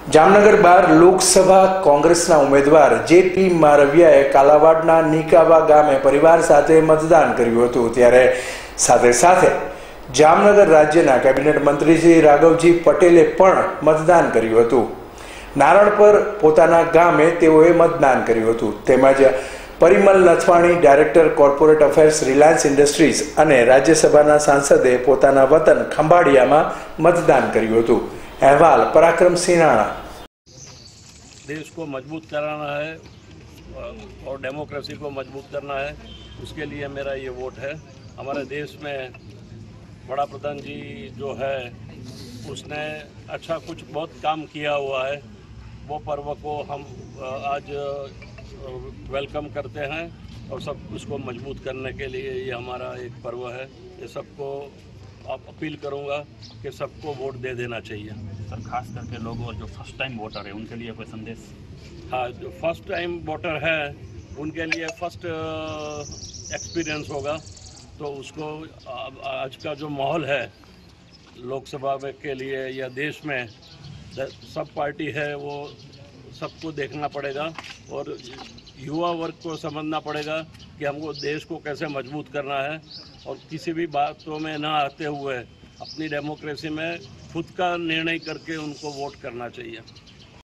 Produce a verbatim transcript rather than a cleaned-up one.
જામનગર બાર લોકસભા કોંગ્રેસના ઉમેદવાર જેપી મારવિયાએ કાલાવાડના નીકાવા ગામે પરિવાર સાથે મતદાન કર્યું હતું। ત્યારે સાથે સાથે જામનગર રાજ્યના કેબિનેટ મંત્રી શ્રી રાઘવજી પટેલે પણ મતદાન કર્યું હતું। નારણ પર પોતાના ગામે તેઓએ મતદાન કર્યું હતું। તેમજ Parimal Nathwani director corporate affairs Reliance Industries અને રાજ્યસભાના સાંસદે પોતાના વતન ખંભાળિયામાં મતદાન કર્યું હતું। अहवाल पराक्रम सिंह। देश को मजबूत कराना है और डेमोक्रेसी को मजबूत करना है, उसके लिए मेरा ये वोट है। हमारे देश में बड़ा प्रधान जी जो है उसने अच्छा कुछ बहुत काम किया हुआ है, वो पर्व को हम आज वेलकम करते हैं और सब उसको मजबूत करने के लिए ये हमारा एक पर्व है। ये सबको आप अपील करूंगा कि सबको वोट दे देना चाहिए। सर, खास करके लोगों जो फर्स्ट टाइम वोटर है उनके लिए कोई संदेश? हाँ, जो फर्स्ट टाइम वोटर है उनके लिए फर्स्ट एक्सपीरियंस होगा, तो उसको आज का जो माहौल है लोकसभा में के लिए या देश में सब पार्टी है वो सबको देखना पड़ेगा और युवा वर्ग को समझना पड़ेगा कि हमको देश को कैसे मजबूत करना है और किसी भी बातों में ना आते हुए अपनी डेमोक्रेसी में खुद का निर्णय करके उनको वोट करना चाहिए।